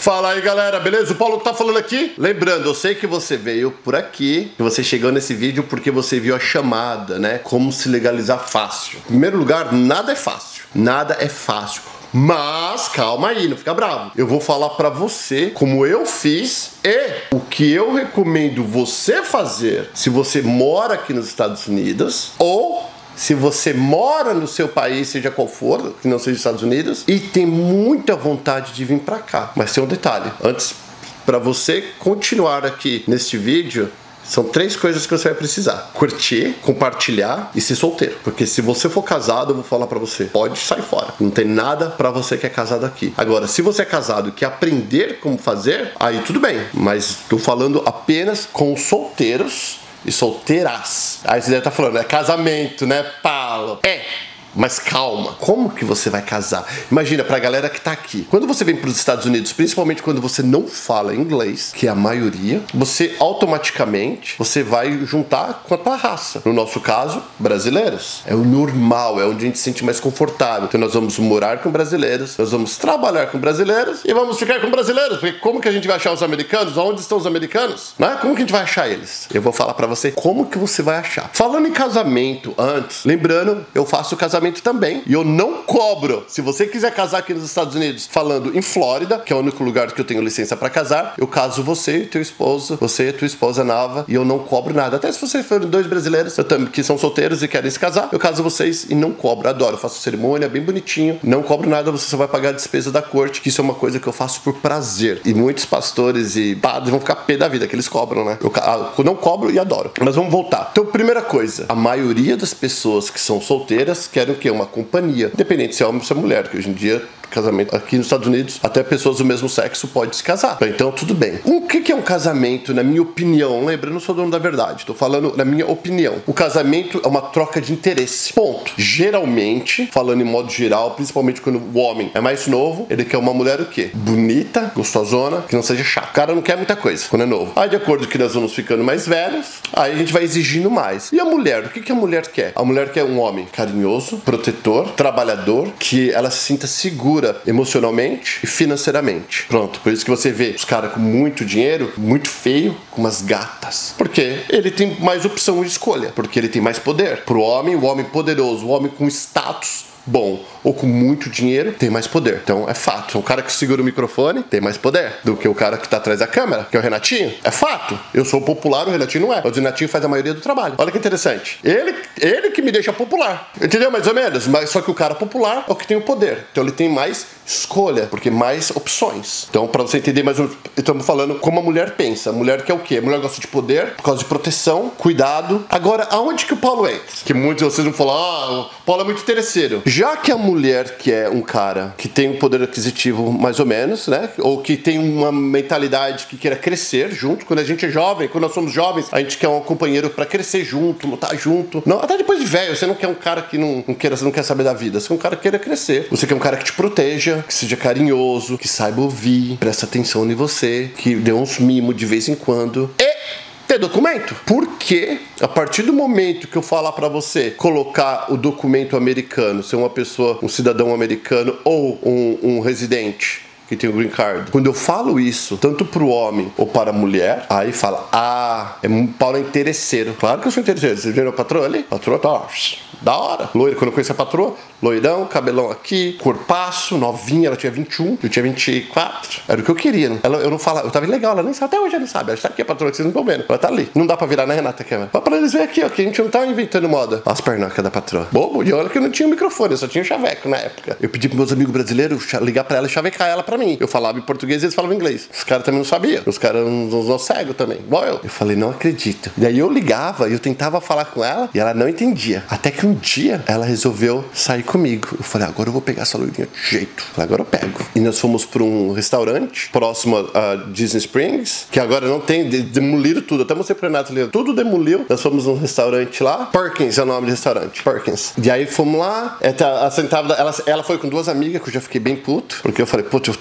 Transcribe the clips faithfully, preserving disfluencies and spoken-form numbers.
Fala aí, galera, beleza? O Paulo tá falando aqui. Lembrando, eu sei que você veio por aqui, que você chegou nesse vídeo porque você viu a chamada, né? Como se legalizar fácil. Em primeiro lugar, nada é fácil. Nada é fácil. Mas, calma aí, não fica bravo. Eu vou falar pra você como eu fiz e o que eu recomendo você fazer se você mora aqui nos Estados Unidos ou se você mora no seu país, seja qual for, que não seja Estados Unidos, e tem muita vontade de vir pra cá. Mas tem um detalhe, antes, pra você continuar aqui neste vídeo, são três coisas que você vai precisar: curtir, compartilhar e ser solteiro. Porque se você for casado, eu vou falar pra você, pode sair fora. Não tem nada pra você que é casado aqui. Agora, se você é casado e quer aprender como fazer, aí tudo bem. Mas tô falando apenas com solteiros e solteiras. Aí você deve estar falando, é casamento, né, Paulo? É. Mas calma, como que você vai casar? Imagina, pra galera que tá aqui, quando você vem pros Estados Unidos, principalmente quando você não fala inglês, que é a maioria, você automaticamente, você vai juntar com a tua raça. No nosso caso, brasileiros. É o normal, é onde a gente se sente mais confortável. Então nós vamos morar com brasileiros, nós vamos trabalhar com brasileiros e vamos ficar com brasileiros. Porque como que a gente vai achar os americanos? Onde estão os americanos? Né? Como que a gente vai achar eles? Eu vou falar pra você como que você vai achar. Falando em casamento antes, lembrando, eu faço casamento também, e eu não cobro. Se você quiser casar aqui nos Estados Unidos, falando em Flórida, que é o único lugar que eu tenho licença pra casar, eu caso você e teu esposo, você e tua esposa Nava, e eu não cobro nada. Até se vocês forem dois brasileiros eu também, que são solteiros e querem se casar, eu caso vocês e não cobro. Adoro, eu faço cerimônia bem bonitinho, não cobro nada, você só vai pagar a despesa da corte, que isso é uma coisa que eu faço por prazer. E muitos pastores e padres vão ficar pé da vida, que eles cobram, né? Eu, eu não cobro e adoro. Mas vamos voltar. Então, primeira coisa, a maioria das pessoas que são solteiras querem o quê? Uma companhia. Independente se é homem ou se é mulher, que hoje em dia casamento aqui nos Estados Unidos, até pessoas do mesmo sexo podem se casar. Então, tudo bem. O que é um casamento, na minha opinião? Lembra, eu não sou dono da verdade. Tô falando na minha opinião. O casamento é uma troca de interesse. Ponto. Geralmente, falando em modo geral, principalmente quando o homem é mais novo, ele quer uma mulher o quê? Bonita, gostosona, que não seja chata. O cara não quer muita coisa quando é novo. Aí, de acordo com que nós vamos ficando mais velhos, aí a gente vai exigindo mais. E a mulher? O que a mulher quer? A mulher quer um homem carinhoso, protetor, trabalhador, que ela se sinta segura emocionalmente e financeiramente. Pronto, por isso que você vê os caras com muito dinheiro, muito feio, com umas gatas. Porque ele tem mais opção de escolha, porque ele tem mais poder. Pro homem, o homem poderoso, o homem com status bom ou com muito dinheiro tem mais poder. Então é fato. O cara que segura o microfone tem mais poder do que o cara que tá atrás da câmera, que é o Renatinho. É fato. Eu sou popular, o Renatinho não é. O Renatinho faz a maioria do trabalho. Olha que interessante. Ele, ele que me deixa popular. Entendeu? Mais ou menos. Mas só que o cara popular é o que tem o poder. Então ele tem mais escolha, porque mais opções. Então, pra você entender mais, estamos falando como a mulher pensa. A mulher quer o quê? A mulher gosta de poder por causa de proteção, cuidado. Agora, aonde que o Paulo entra? Que muitos de vocês vão falar, ah, o Paulo é muito interesseiro. Já que a mulher que é um cara que tem um poder aquisitivo mais ou menos, né? Ou que tem uma mentalidade que queira crescer junto. Quando a gente é jovem, quando nós somos jovens, a gente quer um companheiro pra crescer junto, lutar junto. Não, até depois de velho, você não quer um cara que não, não queira, você não quer saber da vida. Você quer um cara que queira crescer. Você quer um cara que te proteja, que seja carinhoso, que saiba ouvir, presta atenção em você, que dê uns mimos de vez em quando. E ter documento. Porque a partir do momento que eu falar pra você colocar o documento americano, ser uma pessoa, um cidadão americano ou um, um residente que tem o green card, quando eu falo isso, tanto pro homem ou para a mulher, aí fala, ah, é um Paulo é interesseiro. Claro que eu sou interesseiro. Vocês viram a patroa ali? A patroa tá, da hora. Loira, quando eu conheci a patroa, loirão, cabelão aqui, corpaço, novinha, ela tinha vinte e um, eu tinha vinte e quatro. Era o que eu queria. Ela, eu não falava, eu tava legal, ela nem sabe, até hoje ela não sabe. Ela está aqui, a patroa, que vocês não estão vendo. Ela tá ali. Não dá pra virar, né, Renata, a câmera? Mas pra eles verem aqui, ó, que a gente não tá inventando moda. Olha as pernacas da patroa. Bobo, e olha que eu não tinha microfone, eu só tinha o chaveco na época. Eu pedi pros meus amigos brasileiros ligar pra ela e chavecar ela pra mim. Eu falava em português e eles falavam inglês. Os caras também não sabiam. Os caras não, não cegos também. Igual eu. Eu falei, não acredito. E aí eu ligava e eu tentava falar com ela e ela não entendia. Até que um dia ela resolveu sair comigo. Eu falei, agora eu vou pegar essa loirinha de jeito. Eu falei, agora eu pego. E nós fomos pra um restaurante próximo a Disney Springs, que agora não tem, demoliram tudo. Até mostrei pro Renato ali, tudo demoliu. Nós fomos num restaurante lá. Perkins é o nome do restaurante. Perkins. E aí fomos lá. Ela, ela, ela foi com duas amigas, que eu já fiquei bem puto. Porque eu falei, putz, eu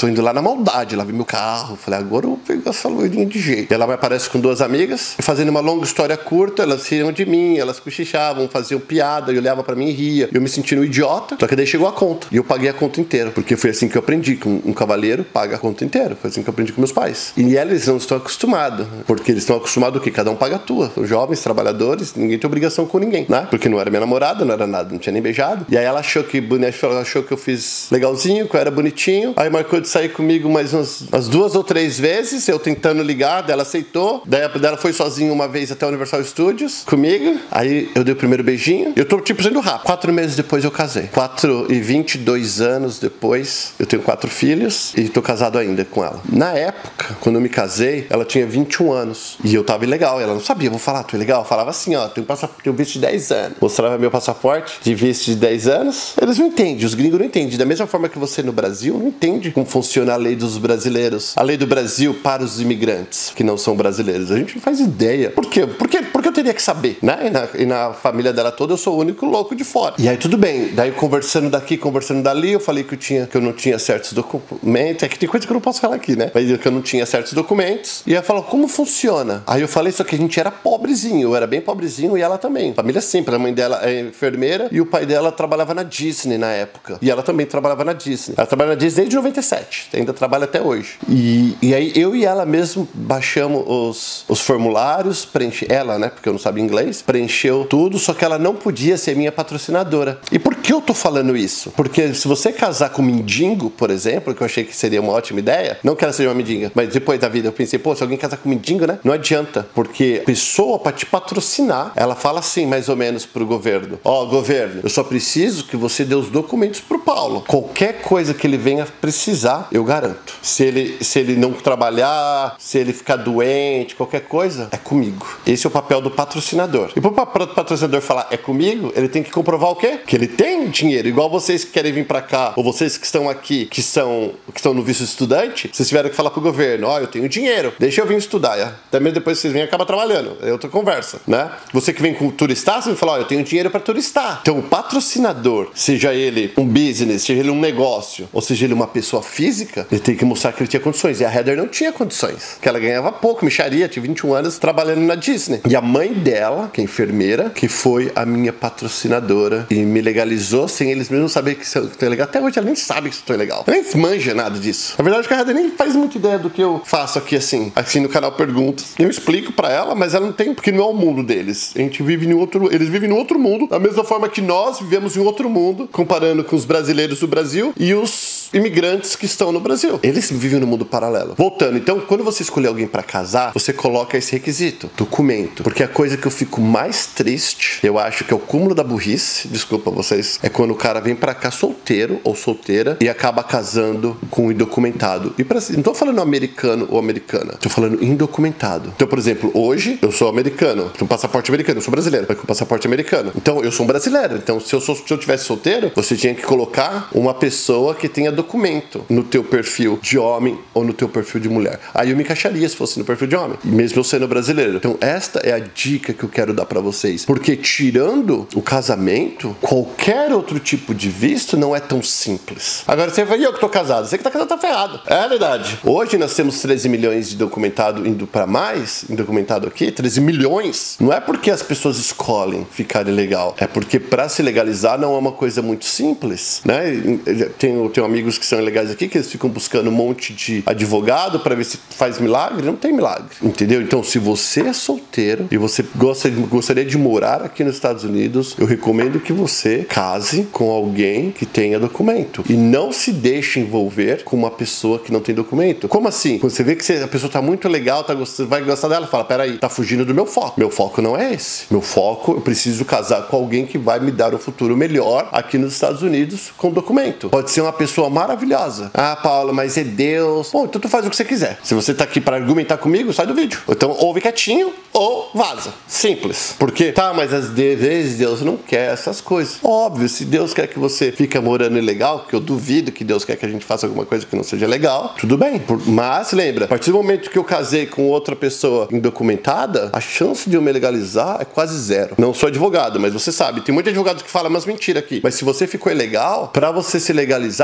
tô indo lá na maldade, lá vi meu carro. Falei, agora eu vou pegar essa loirinha de jeito. E ela me aparece com duas amigas, e fazendo uma longa história curta, elas riam de mim, elas cochichavam, faziam piada, eu olhava pra mim e ria. Eu me sentindo um idiota, só que daí chegou a conta. E eu paguei a conta inteira, porque foi assim que eu aprendi, que um, um cavalheiro paga a conta inteira. Foi assim que eu aprendi com meus pais. E eles não estão acostumados, porque eles estão acostumados o quê? Cada um paga a tua. São jovens, trabalhadores, ninguém tem obrigação com ninguém, né? Porque não era minha namorada, não era nada, não tinha nem beijado. E aí ela achou que, ela achou que eu fiz legalzinho, que eu era bonitinho. Aí marcou de sair comigo mais umas, umas duas ou três vezes, eu tentando ligar, daí ela aceitou. Daí ela foi sozinha uma vez até a Universal Studios comigo. Aí eu dei o primeiro beijinho. Eu tô tipo sendo rápido. Quatro meses depois eu casei. Quatro e vinte e dois anos depois, eu tenho quatro filhos e tô casado ainda com ela. Na época, quando eu me casei, ela tinha vinte e um anos. E eu tava ilegal. Ela não sabia, vou falar, tô ilegal. Eu falava assim, ó, tenho, passaporte, tenho visto de dez anos. Mostrava meu passaporte de visto de dez anos. Eles não entendem, os gringos não entendem. Da mesma forma que você no Brasil não entende como funciona a lei dos brasileiros. A lei do Brasil para os imigrantes que não são brasileiros. A gente não faz ideia. Por quê? Por quê? Porque eu teria que saber, né? E na, e na família dela toda eu sou o único louco de fora. E aí tudo bem. Daí conversando daqui, conversando dali, eu falei que eu, tinha, que eu não tinha certos documentos. É que tem coisa que eu não posso falar aqui, né? Mas que eu não tinha certos documentos. E ela falou, como funciona? Aí eu falei, só que a gente era pobrezinho. Eu era bem pobrezinho e ela também. Família simples. A mãe dela é enfermeira e o pai dela trabalhava na Disney na época. E ela também trabalhava na Disney. Ela trabalha na Disney desde noventa e sete. Ainda trabalha até hoje. E, e aí eu e ela mesmo baixamos os, os formulários, preenche ela, né? Porque eu não sabia inglês. Preencheu tudo, só que ela não podia ser minha patrocinadora. E por que eu tô falando isso? Porque se você casar com um mendigo, por exemplo, que eu achei que seria uma ótima ideia, não que ela seja uma mendiga, mas depois da vida eu pensei, pô, se alguém casar com um mendigo, né? Não adianta, porque a pessoa pra te patrocinar, ela fala assim, mais ou menos, pro governo. Ó, oh, governo, eu só preciso que você dê os documentos pro Paulo. Qualquer coisa que ele venha precisar, eu garanto. Se ele, se ele não trabalhar, se ele ficar doente, qualquer coisa, é comigo. Esse é o papel do patrocinador. E pro papel do patrocinador falar é comigo, ele tem que comprovar o quê? Que ele tem dinheiro. Igual vocês que querem vir pra cá, ou vocês que estão aqui, que são que estão no visto estudante, vocês tiveram que falar pro governo, ó, oh, eu tenho dinheiro, deixa eu vir estudar. É? Até mesmo depois que vocês vêm, acaba trabalhando. É outra conversa, né? Você que vem com turistar, você vai falar, ó, oh, eu tenho dinheiro pra turistar. Então o patrocinador, seja ele um business, seja ele um negócio, ou seja ele uma pessoa física, ele tem que mostrar que ele tinha condições. E a Heather não tinha condições. Que ela ganhava pouco, mixaria, tinha vinte e um anos trabalhando na Disney. E a mãe dela, que é enfermeira, que foi a minha patrocinadora e me legalizou sem eles mesmos saberem que eu tô legal. Até hoje ela nem sabe que eu tô legal. Ela nem manja nada disso. Na verdade, a Heather nem faz muita ideia do que eu faço aqui, assim. Assim no canal Perguntas. Eu explico pra ela, mas ela não tem, porque não é o mundo deles. A gente vive em outro... Eles vivem em outro mundo, da mesma forma que nós vivemos em outro mundo, comparando com os brasileiros do Brasil e os imigrantes que estão no Brasil. Eles vivem no mundo paralelo. Voltando, então, quando você escolher alguém pra casar, você coloca esse requisito, documento. Porque a coisa que eu fico mais triste, eu acho que é o cúmulo da burrice, desculpa vocês, é quando o cara vem pra cá solteiro ou solteira e acaba casando com um indocumentado. E pra, não tô falando americano ou americana, tô falando indocumentado. Então, por exemplo, hoje eu sou americano, tenho um passaporte americano, eu sou brasileiro, mas com passaporte americano. Então, eu sou um brasileiro. Então, se eu, sou, se eu tivesse solteiro, você tinha que colocar uma pessoa que tenha documento no teu perfil de homem ou no teu perfil de mulher. Aí eu me encaixaria se fosse no perfil de homem, mesmo eu sendo brasileiro. Então, esta é a dica que eu quero dar pra vocês. Porque tirando o casamento, qualquer outro tipo de visto não é tão simples. Agora, você vai, e eu que tô casado? Você que tá casado tá ferrado. É verdade. Hoje nós temos treze milhões de documentado indo pra mais, indocumentado aqui, treze milhões. Não é porque as pessoas escolhem ficar ilegal, é porque pra se legalizar não é uma coisa muito simples, né? Tenho, tenho amigos que são ilegais aqui, que eles ficam buscando um monte de advogado pra ver se faz milagre. Não tem milagre, entendeu? Então, se você é solteiro e você gosta, gostaria de morar aqui nos Estados Unidos, eu recomendo que você case com alguém que tenha documento e não se deixe envolver com uma pessoa que não tem documento. Como assim? Quando você vê que a pessoa tá muito legal, tá gostando, vai gostar dela, fala, peraí, tá fugindo do meu foco. Meu foco não é esse. Meu foco, eu preciso casar com alguém que vai me dar um futuro melhor aqui nos Estados Unidos com documento. Pode ser uma pessoa maravilhosa. Ah, Paulo, mas é Deus. Bom, então tu faz o que você quiser. Se você tá aqui para argumentar comigo, sai do vídeo. Então, ouve quietinho ou vaza. Simples. Porque, tá, mas às vezes Deus não quer essas coisas. Óbvio, se Deus quer que você fique morando ilegal, que eu duvido que Deus quer que a gente faça alguma coisa que não seja legal, tudo bem. Mas, lembra, a partir do momento que eu casei com outra pessoa indocumentada, a chance de eu me legalizar é quase zero. Não sou advogado, mas você sabe, tem muitos advogados que falam umas mentiras aqui. Mas se você ficou ilegal, pra você se legalizar, principalmente se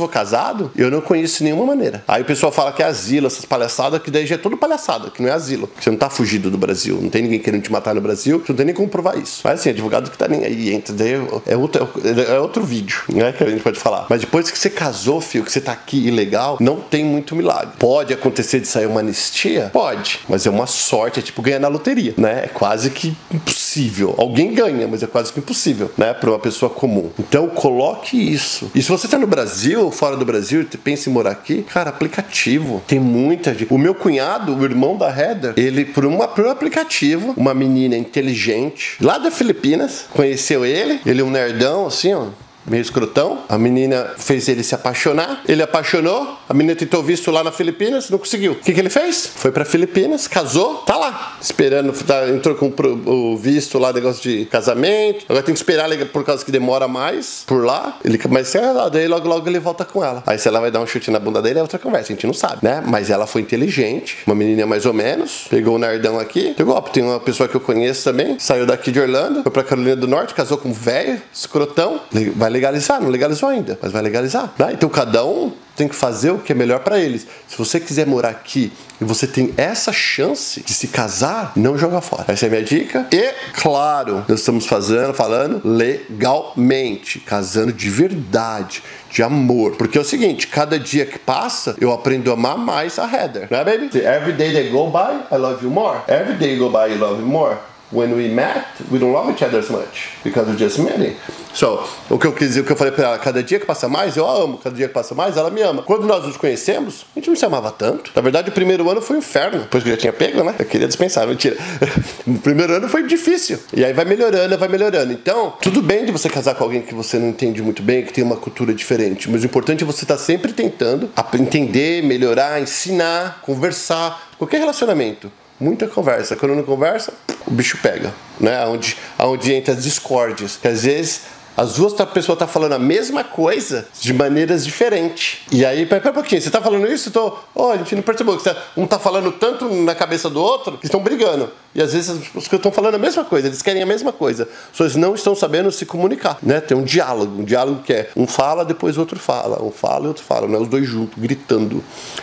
for casado, eu não conheço nenhuma maneira. Aí o pessoal fala que é asilo, essas palhaçadas, que daí já é tudo palhaçada, que não é asilo. Você não tá fugido do Brasil, não tem ninguém querendo te matar no Brasil, você não tem nem como provar isso. Mas assim, advogado que tá nem aí, entra, daí é outro, é outro vídeo, né, que a gente pode falar. Mas depois que você casou, filho, que você tá aqui ilegal, não tem muito milagre. Pode acontecer de sair uma anistia? Pode, mas é uma sorte, é tipo ganhar na loteria, né? É quase que impossível. Alguém ganha, mas é quase que impossível, né, para uma pessoa comum. Então, coloque isso. E se você tá no Brasil ou fora do Brasil e pensa em morar aqui, cara, aplicativo. Tem muita gente. O meu cunhado, o irmão da Heather, ele, por, uma, por um aplicativo, uma menina inteligente, lá da Filipinas, conheceu ele. Ele é um nerdão, assim, ó, meio escrotão. A menina fez ele se apaixonar. Ele apaixonou. A menina tentou visto lá na Filipinas, não conseguiu. O que, que ele fez? Foi pra Filipinas, casou, tá lá, esperando, tá, entrou com o visto lá, negócio de casamento. Agora tem que esperar por causa que demora mais por lá. Ele, mas daí logo logo ele volta com ela. Aí se ela vai dar um chute na bunda dele, é outra conversa, a gente não sabe, né? Mas ela foi inteligente, uma menina mais ou menos, pegou o nerdão aqui, pegou, ó, tem uma pessoa que eu conheço também, saiu daqui de Orlando, foi pra Carolina do Norte, casou com um velho, escrotão, vai legalizar, não legalizou ainda, mas vai legalizar, né? Então cada um tem que fazer o que é melhor pra eles. Se você quiser morar aqui e você tem essa chance de se casar, não joga fora. Essa é a minha dica. E, claro, nós estamos fazendo, falando legalmente, casando de verdade, de amor. Porque é o seguinte, cada dia que passa, eu aprendo a amar mais a Heather. Né, baby? Every day they go by, I love you more. Every day you go by, you love me more. When we met, we don't love each other as much because we just met. So, o que eu quis dizer, o que eu falei pra ela, cada dia que passa mais, eu a amo, cada dia que passa mais, ela me ama. Quando nós nos conhecemos, a gente não se amava tanto. Na verdade, o primeiro ano foi um inferno, depois que eu já tinha pego, né? Eu queria dispensar, mentira. O primeiro ano foi difícil. E aí vai melhorando, vai melhorando. Então, tudo bem de você casar com alguém que você não entende muito bem, que tem uma cultura diferente, mas o importante é você estar sempre tentando entender, melhorar, ensinar, conversar. Qualquer relacionamento. Muita conversa. Quando não conversa, o bicho pega, né? Onde, onde entra as discórdias. Que às vezes as duas pessoas estão tá falando a mesma coisa de maneiras diferentes. E aí, pera, pera um pouquinho, você tá falando isso? Eu tô, oh, a gente não percebeu que você, um tá falando tanto na cabeça do outro que estão brigando. E às vezes os que estão falando a mesma coisa, eles querem a mesma coisa. Só eles não estão sabendo se comunicar, né? Tem um diálogo, um diálogo que é um fala, depois o outro fala. Um fala e o outro fala, né? Os dois juntos, gritando.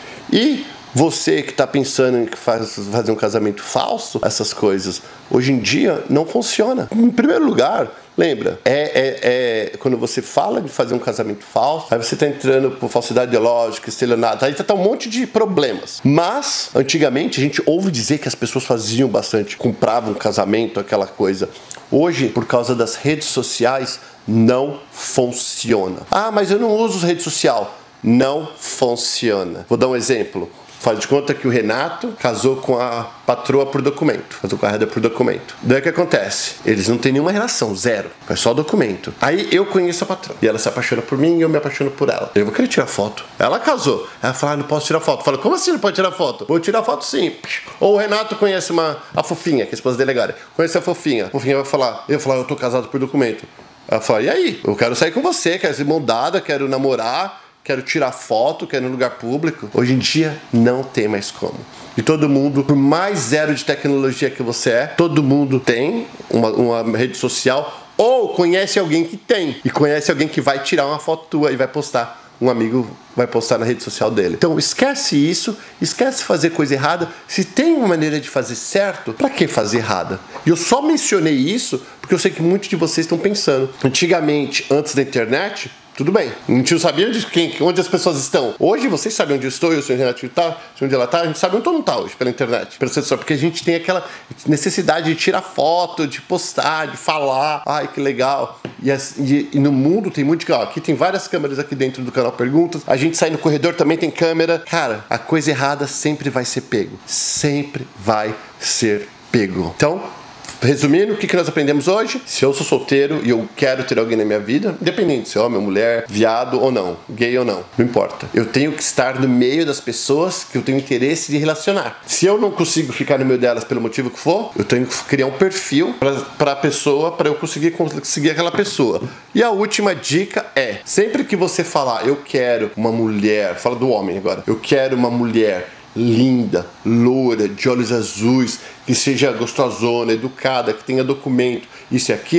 E você que está pensando em fazer um casamento falso, essas coisas, hoje em dia não funciona. Em primeiro lugar, lembra, é, é, é quando você fala de fazer um casamento falso, aí você está entrando por falsidade ideológica, estelionato, aí está um monte de problemas. Mas, antigamente, a gente ouve dizer que as pessoas faziam bastante, compravam um casamento, aquela coisa. Hoje, por causa das redes sociais, não funciona. Ah, mas eu não uso rede social. Não funciona. Vou dar um exemplo. Faz de conta que o Renato casou com a patroa por documento. Casou com a Heather por documento. Daí o que acontece? Eles não têm nenhuma relação, zero. É só documento. Aí eu conheço a patroa. E ela se apaixona por mim e eu me apaixono por ela. Eu vou querer tirar foto. Ela casou. Ela fala, ah, não posso tirar foto. Fala, como assim não pode tirar foto? Vou tirar foto sim. Ou o Renato conhece uma, a Fofinha, que é a esposa dele agora. Conhece a Fofinha. A Fofinha vai falar, eu vou falar, eu tô casado por documento. Ela fala, e aí? Eu quero sair com você, quero ser moldada, quero namorar. Quero tirar foto, quero ir no lugar público. Hoje em dia não tem mais como. E todo mundo, por mais zero de tecnologia que você é, todo mundo tem uma, uma rede social ou conhece alguém que tem. E conhece alguém que vai tirar uma foto tua e vai postar. Um amigo vai postar na rede social dele. Então esquece isso, esquece fazer coisa errada. Se tem uma maneira de fazer certo, pra que fazer errada? E eu só mencionei isso porque eu sei que muitos de vocês estão pensando. Antigamente, antes da internet, tudo bem, a gente não sabia de quem, onde as pessoas estão. Hoje vocês sabem onde eu estou, eu sei onde o Renato está, sei onde ela está, a gente sabe onde todo mundo está hoje pela internet. Porque a gente tem aquela necessidade de tirar foto, de postar, de falar. Ai, que legal. E, e, e no mundo tem muito que, ó, aqui tem várias câmeras aqui dentro do canal Perguntas. A gente sai no corredor, também tem câmera. Cara, a coisa errada sempre vai ser pego. Sempre vai ser pego. Então, resumindo, o que nós aprendemos hoje? Se eu sou solteiro e eu quero ter alguém na minha vida, independente se é homem ou mulher, viado ou não, gay ou não, não importa. Eu tenho que estar no meio das pessoas que eu tenho interesse de relacionar. Se eu não consigo ficar no meio delas pelo motivo que for, eu tenho que criar um perfil para a pessoa, para eu conseguir conseguir aquela pessoa. E a última dica é, sempre que você falar, eu quero uma mulher, fala do homem agora, eu quero uma mulher linda, loura, de olhos azuis, que seja gostosona, educada, que tenha documento, isso e aquilo,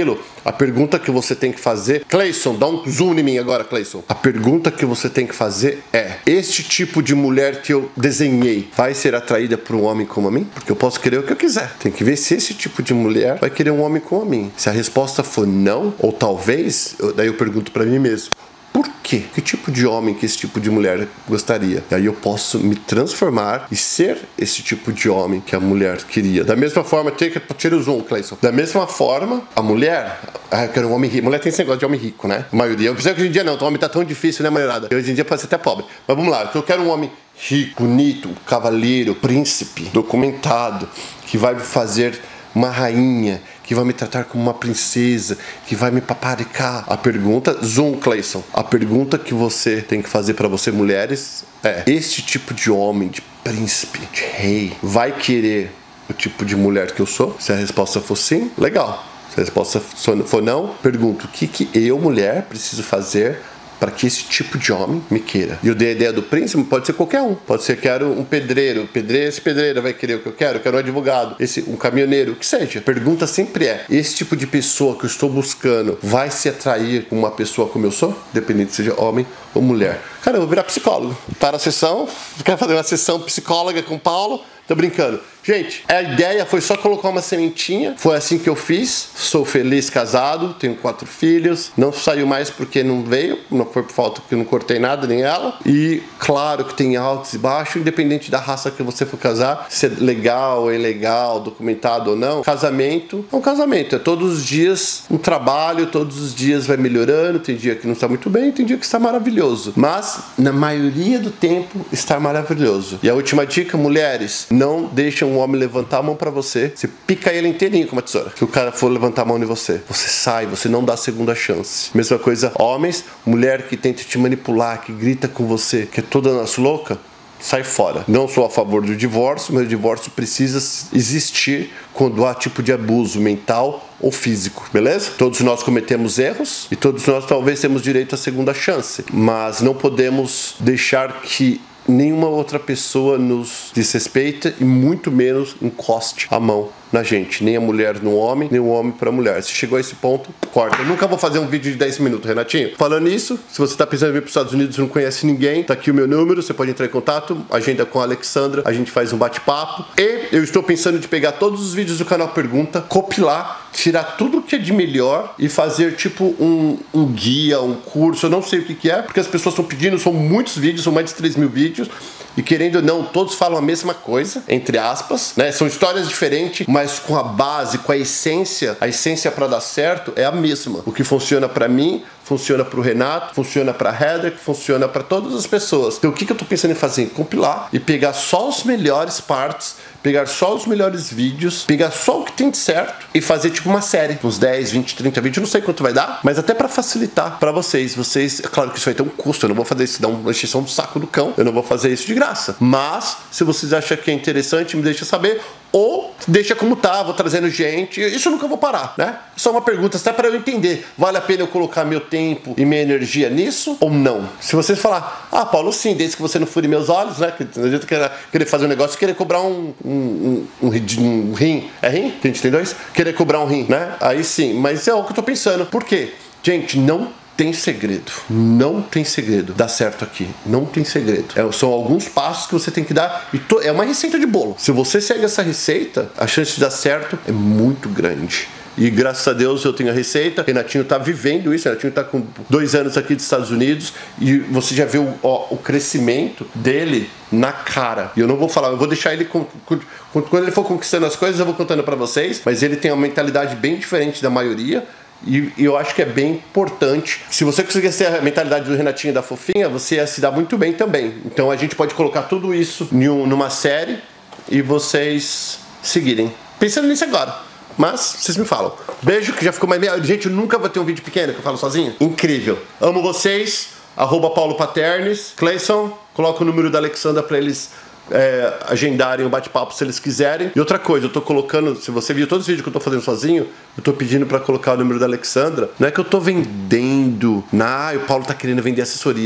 A pergunta que você tem que fazer... Cleison, dá um zoom em mim agora, Cleison. A pergunta que você tem que fazer é: este tipo de mulher que eu desenhei vai ser atraída por um homem como a mim? Porque eu posso querer o que eu quiser. Tem que ver se esse tipo de mulher vai querer um homem como a mim. Se a resposta for não, ou talvez, eu, daí eu pergunto pra mim mesmo: por quê? Que tipo de homem que esse tipo de mulher gostaria? E aí eu posso me transformar e ser esse tipo de homem que a mulher queria. Da mesma forma, tira o zoom, Cleison. Da mesma forma, a mulher... Ah, eu quero um homem rico. Mulher tem esse negócio de homem rico, né? A maioria. Eu pensei que hoje em dia não. O homem tá tão difícil, né, mulherada? Hoje em dia pode ser até pobre. Mas vamos lá. Eu quero um homem rico, bonito, cavaleiro, príncipe, documentado, que vai fazer uma rainha, que vai me tratar como uma princesa, que vai me paparicar. A pergunta, zoom, Cleison, a pergunta que você tem que fazer para você, mulheres, é: este tipo de homem, de príncipe, de rei, vai querer o tipo de mulher que eu sou? Se a resposta for sim, legal. Se a resposta for não, pergunto: o que que eu, mulher, preciso fazer para que esse tipo de homem me queira? E eu dei a ideia do príncipe, pode ser qualquer um. Pode ser, quero um pedreiro, pedreiro, esse pedreiro vai querer o que eu quero, eu quero um advogado, esse, um caminhoneiro, o que seja. A pergunta sempre é: esse tipo de pessoa que eu estou buscando vai se atrair com uma pessoa como eu sou? Dependendo se seja homem ou mulher. Cara, eu vou virar psicólogo. Tá na sessão, quer fazer uma sessão psicóloga com o Paulo? Tô brincando. Gente, a ideia foi só colocar uma sementinha. Foi assim que eu fiz. Sou feliz casado, tenho quatro filhos. Não saiu mais porque não veio. Não foi por falta que eu não cortei nada, nem ela. E claro que tem altos e baixos, independente da raça que você for casar. Se é legal ou ilegal, documentado ou não. Casamento é um casamento. É todos os dias um trabalho, todos os dias vai melhorando. Tem dia que não está muito bem, tem dia que está maravilhoso. Mas, na maioria do tempo, está maravilhoso. E a última dica, mulheres: não deixem um homem levantar a mão pra você, você pica ele inteirinho com uma tesoura. Se o cara for levantar a mão em você, você sai, você não dá a segunda chance. Mesma coisa, homens, mulher que tenta te manipular, que grita com você, que é toda nossa louca, sai fora. Não sou a favor do divórcio, mas o divórcio precisa existir quando há tipo de abuso mental ou físico, beleza? Todos nós cometemos erros e todos nós talvez temos direito à segunda chance, mas não podemos deixar que nenhuma outra pessoa nos desrespeita e muito menos encoste a mão na gente, nem a mulher no homem, nem o homem para a mulher. Se chegou a esse ponto, corta. Eu nunca vou fazer um vídeo de dez minutos, Renatinho. Falando nisso, se você está pensando em vir para os Estados Unidos e não conhece ninguém, tá aqui o meu número, você pode entrar em contato, agenda com a Alexandra, a gente faz um bate-papo. E eu estou pensando de pegar todos os vídeos do canal Pergunta, compilar, tirar tudo que é de melhor e fazer tipo um, um guia, um curso, eu não sei o que que é, porque as pessoas estão pedindo, são muitos vídeos, são mais de três mil vídeos, e querendo ou não, todos falam a mesma coisa, entre aspas, né? São histórias diferentes, mas com a base, com a essência, a essência para dar certo é a mesma. O que funciona para mim, funciona para o Renato, funciona para a Heather, funciona para todas as pessoas. Então o que que eu tô pensando em fazer? Compilar e pegar só os melhores partes, pegar só os melhores vídeos, pegar só o que tem de certo e fazer tipo uma série, uns dez, vinte, trinta vídeos, não sei quanto vai dar, mas até para facilitar para vocês. Vocês, é claro que isso vai ter um custo, eu não vou fazer isso, dar uma extensão do saco do cão, eu não vou fazer isso de graça. Mas, se vocês acham que é interessante, me deixa saber, ou deixa como tá, vou trazendo gente, isso eu nunca vou parar, né? Só uma pergunta, até para eu entender, vale a pena eu colocar meu tempo e minha energia nisso ou não? Se vocês falar, ah, Paulo, sim, desde que você não fure meus olhos, né? Que não adianta querer, querer fazer um negócio, querer cobrar um, um, um, um, um rim, é rim? Que a gente tem dois? Querer cobrar um rim, né? Aí sim, mas é o que eu tô pensando. Por quê? Gente, não tem segredo, não tem segredo, dá certo aqui, não tem segredo, é, são alguns passos que você tem que dar e to, é uma receita de bolo, se você segue essa receita, a chance de dar certo é muito grande. E graças a Deus eu tenho a receita. Renatinho tá vivendo isso. Renatinho tá com dois anos aqui dos Estados Unidos e você já vê o, ó, o crescimento dele na cara. E eu não vou falar, eu vou deixar ele com, com, quando ele for conquistando as coisas eu vou contando pra vocês, mas ele tem uma mentalidade bem diferente da maioria. E eu acho que é bem importante. Se você conseguir ter a mentalidade do Renatinho e da Fofinha, você ia se dar muito bem também. Então a gente pode colocar tudo isso em um, numa série e vocês seguirem. Pensando nisso agora. Mas, vocês me falam. Beijo, que já ficou mais meia... Gente, eu nunca vou ter um vídeo pequeno que eu falo sozinho. Incrível. Amo vocês. Arroba Paulo Paternes. Cleison, coloca o número da Alexandra pra eles é, agendarem o bate-papo se eles quiserem. E outra coisa, eu tô colocando... Se você viu todos os vídeos que eu tô fazendo sozinho, eu tô pedindo pra colocar o número da Alexandra. Não é que eu tô vendendo... Ah, o Paulo tá querendo vender assessoria.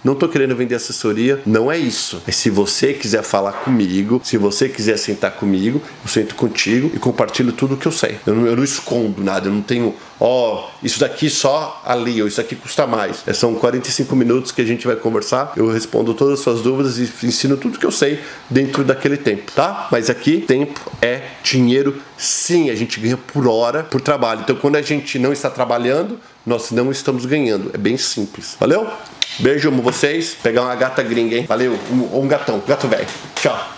Não tô querendo vender assessoria, não é isso. Mas se você quiser falar comigo, se você quiser sentar comigo, eu sento contigo e compartilho tudo o que eu sei. Eu não, eu não escondo nada, eu não tenho, ó, oh, isso daqui só ali, ou isso aqui custa mais. É, são quarenta e cinco minutos que a gente vai conversar, eu respondo todas as suas dúvidas e ensino tudo que eu sei dentro daquele tempo, tá? Mas aqui, tempo é dinheiro, sim, a gente ganha por hora, por trabalho. Então, quando a gente não está trabalhando, nós não estamos ganhando. É bem simples. Valeu? Beijo, amo vocês. Pegar uma gata gringa, hein? Valeu. Ou um, um gatão, gato velho. Tchau.